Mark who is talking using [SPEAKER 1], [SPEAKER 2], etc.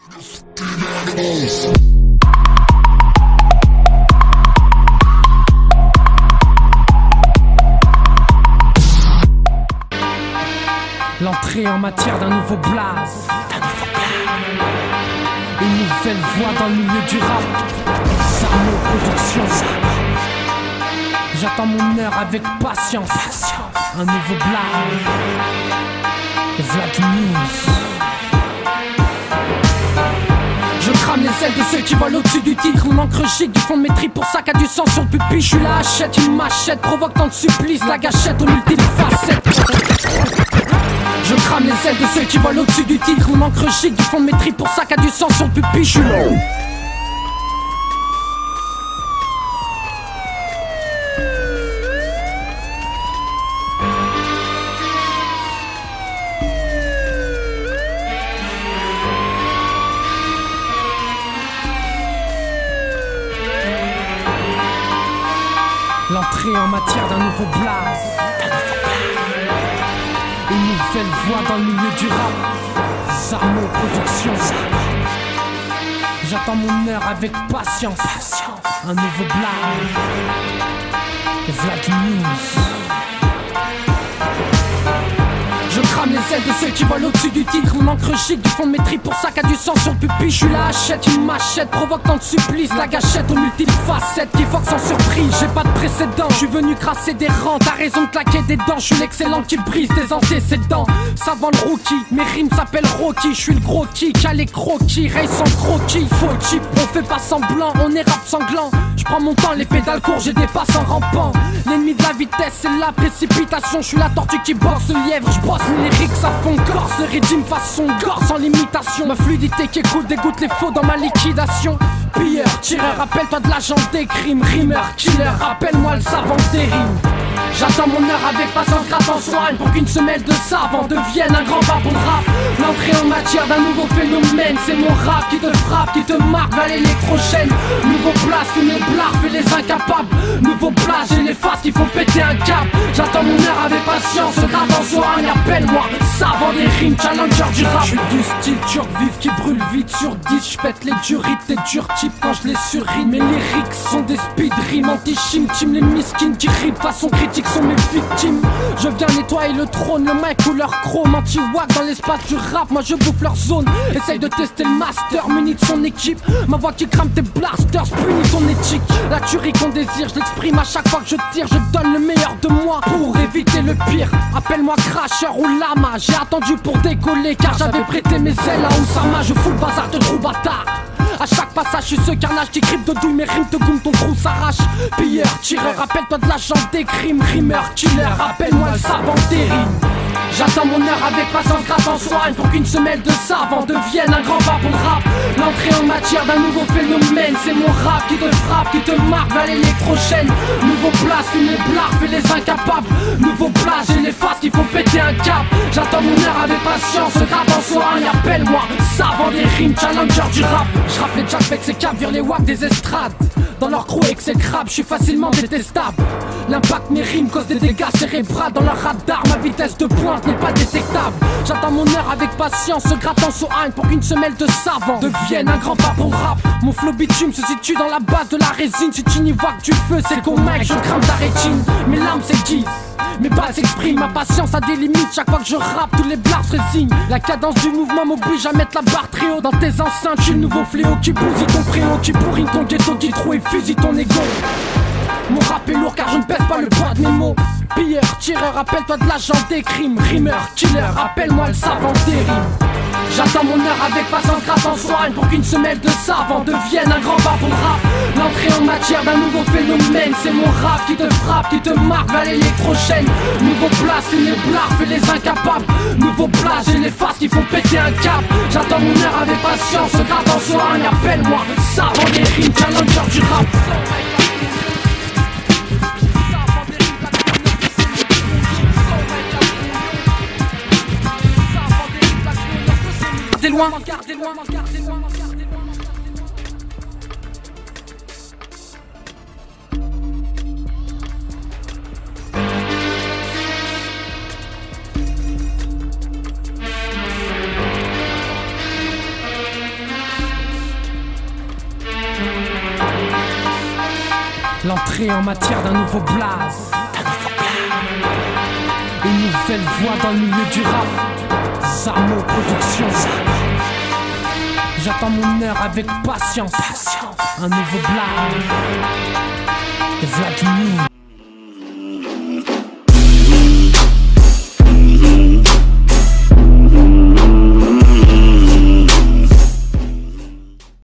[SPEAKER 1] L'entrée en matière d'un nouveau blaze, une nouvelle voix dans le milieu du rap. Samo Production. J'attends mon heure avec patience. Un nouveau blaze, Vlad News. Je crame les ailes de ceux qui volent au-dessus du titre. Mon encre gigue du fond de mes tripes pour ça qu'a du sang sur le pupitre. Je suis la hachette, une machette, provoque tant de supplices. La gâchette aux multiples facettes. Je crame les ailes de ceux qui volent au-dessus du titre. Mon encre gigue du fond de mes tripes pour ça qu'a du sang sur le pupitre. Je suis là. L'entrée en matière d'un nouveau blaze, une nouvelle voix dans le milieu du rap. Samo Production. J'attends mon heure avec patience. Un nouveau blaze, Vlad News. Je crame les ailes de ceux qui volent au-dessus du titre. Mon encre gigue du fond de mes tripes pour ça qu'a du sang sur le pupitre. Je suis la hachette, une machette, provoque tant de supplices. La gâchette aux multiples facettes qui foque sans surprise. J'ai pas de précédent, je suis venu crasser des rangs. T'as raison de claquer des dents, je suis l'excellent qui brise des antécédents. Savant le rookie, mes rimes s'appellent Rocky. Je suis le gros kick, a les croquis, race sans croquis. Faux type, on fait pas semblant, on est rap sanglant. Je prends mon temps, les pédales courent, j'ai des passes en rampant. L'ennemi de la vitesse, c'est la précipitation. Je suis la tortue qui boxe le lièvre, je brosse mes lyrics à fond corse. Le régime façon gorge sans limitation. Ma fluidité qui écoute dégoûte les faux dans ma liquidation. Pilleur, tireur, rappelle-toi de l'agent des crimes. Rimeur, killer, rappelle-moi le savant des rimes. J'attends mon heure avec patience, gratte en soigne pour qu'une semelle de savant devienne un grand pas pour le rap. L'entrée en matière d'un nouveau phénomène, c'est mon rap qui te frappe, qui te marque vers l'électrochaîne. Nouveau place, tous les blards, fais les incapables. Nouveau place, j'ai les faces qui font péter un cap. J'attends mon heure avec patience, gratte en soigne, appelle-moi savant des rimes, challenger du rap. J'suis du style turc vif qui brûle vite sur 10. J'pète les durites, t'es dur type quand je les surrime. Mes lyrics sont des speed rimes anti-chim, team les miskins qui riment façon critique sont mes victimes. Je viens nettoyer le trône, le mic couleur chrome, anti-wack dans l'espace du rap, moi je bouffe leur zone. Essaye de tester le master, muni de son équipe. Ma voix qui crame tes blasters, punit ton éthique. La tuerie qu'on désire, je l'exprime à chaque fois que je tire. Je donne le meilleur de moi pour éviter le pire. Appelle-moi cracheur ou lama, j'ai attendu pour décoller car j'avais prêté mes ailes à Oussama. Je fous le bazar de trou bâtard. A chaque passage, je suis ce carnage qui grippe de douille. Mes rimes te goûtent, ton trou s'arrache. Pilleur, tireur, rappelle-toi de l'agent des crimes. Rimeur, killer, rappelle-moi le savant des rimes. J'attends mon heure avec patience, gratte en soigne pour qu'une semelle de savant devienne un grand pas pour le rap. L'entrée en matière d'un nouveau phénomène, c'est mon rap qui te frappe, qui te marque vers l'électrochaîne. Nouveau place, tous les blards, fais les incapables. Nouveau place, j'ai les faces qui font péter un cap. J'attends mon heure avec patience, gratte en soigne, appelle-moi savant des rimes, challenger du rap. Je rappe les jacks avec ces caps, vire les wacks des estrades. Dans leur crew avec ses crabes, je suis facilement détestable. L'impact mes rimes cause des dégâts cérébraux. Dans leur radar, ma vitesse de pointe n'est pas détectable. J'attends mon heure avec patience, se grattant sur haine pour qu'une semelle de savant devienne un grand pas pour le rap. Mon flow bitume se situe dans la base de la résine. Si tu n'y vois que du feu, c'est qu'au mec, je crame ta rétine. Mes larmes s'aiguisent, mes balles s'expriment, ma patience a des limites. Chaque fois que je rappe, tous les blards se résignent. La cadence du mouvement m'oblige à mettre la barre très haut. Dans tes enceintes, je suis le nouveau fléau qui bousille ton préau, qui pourrit ton ghetto, qui trouve et fusille ton ego. Mon rap est lourd car je ne pèse pas le poids de mes mots. Pilleur, tireur, rappelle-toi de l'agent des crimes. Rimeur, killer, rappelle-moi le savant des rimes. J'attends mon heure avec patience, gratte en soigne pour qu'une semelle de savant devienne un grand pas pour le rap. L'entrée en matière d'un nouveau phénomène, c'est mon rap qui te frappe, qui te marque vers l'électrochaîne. Nouveau place, tous les blards, fais les incapables. Nouveau place, j'ai les faces qui font péter un cap. J'attends mon heure avec patience, gratte en soigne, appelle-moi savant des rimes, challenger du rap. Gardez loin, gardez loin. L'entrée en matière d'un nouveau blaze, une nouvelle voix dans le milieu du rap. Zamo Production. J'attends mon heure avec patience. Un nouveau blaze. Et Vladimir.